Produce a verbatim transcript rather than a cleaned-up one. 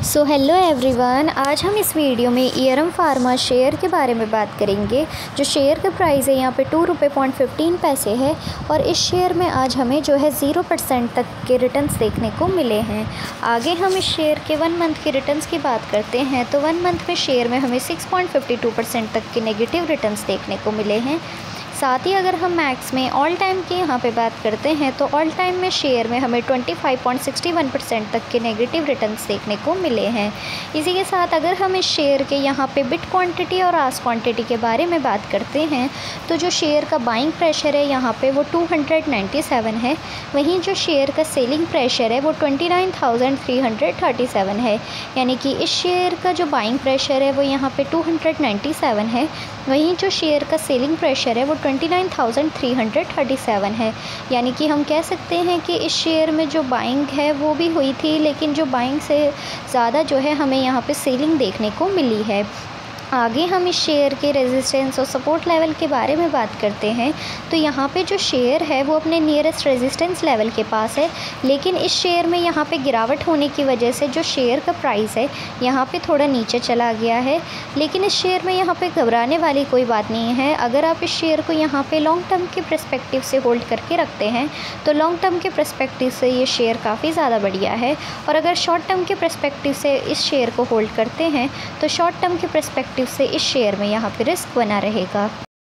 So hello everyone, आज हम इस वीडियो में ईयरम फार्मा शेयर के बारे में बात करेंगे। जो शेयर का प्राइस है यहाँ पे टू रुपये पॉइंट फिफ्टीन पैसे है और इस शेयर में आज हमें जो है ज़ीरो परसेंट तक के रिटर्न्स देखने को मिले हैं। आगे हम इस शेयर के वन मंथ के रिटर्न्स की बात करते हैं तो वन मंथ में शेयर में हमें six point fifty two percent तक के नेगेटिव रिटर्न्स देखने को मिले हैं। साथ ही अगर हम मैक्स में ऑल टाइम की यहाँ पे बात करते हैं तो ऑल टाइम में शेयर में हमें twenty five point sixty one percent तक के नेगेटिव रिटर्न्स देखने को मिले हैं। इसी के साथ अगर हम इस शेयर के यहाँ पे बिट क्वांटिटी और आस्क क्वांटिटी के बारे में बात करते हैं तो जो शेयर का बाइंग प्रेशर है यहाँ पे वो टू हंड्रेड नाइन्टी सेवन है, वहीं जो शेयर का सेलिंग प्रेशर है वो twenty nine thousand three hundred thirty seven है। यानी कि इस शेयर का जो बाइंग प्रेशर है वो यहाँ पे टू हंड्रेड नाइन्टी सेवन है, वहीं जो शेयर का सेलिंग प्रेशर है वो twenty nine thousand three hundred thirty seven है। यानी कि हम कह सकते हैं कि इस शेयर में जो बाइंग है वो भी हुई थी, लेकिन जो बाइंग से ज़्यादा जो है हमें यहाँ पे सेलिंग देखने को मिली है। आगे हम इस शेयर के रेजिस्टेंस और सपोर्ट लेवल के बारे में बात करते हैं तो यहाँ पे जो शेयर है वो अपने नियरेस्ट रेजिस्टेंस लेवल के पास है, लेकिन इस शेयर में यहाँ पे गिरावट होने की वजह से जो शेयर का प्राइस है यहाँ पे थोड़ा नीचे चला गया है। लेकिन इस शेयर में यहाँ पे घबराने वाली कोई बात नहीं है। अगर आप इस शेयर को यहाँ पे लॉन्ग टर्म के पर्सपेक्टिव से होल्ड करके रखते हैं तो लॉन्ग टर्म के पर्सपेक्टिव से ये शेयर काफ़ी ज़्यादा बढ़िया है, और अगर शॉर्ट टर्म के पर्सपेक्टिव से इस शेयर को होल्ड करते हैं तो शॉर्ट टर्म के पर्सपेक्टिव से इस शेयर में यहाँ पे रिस्क बना रहेगा।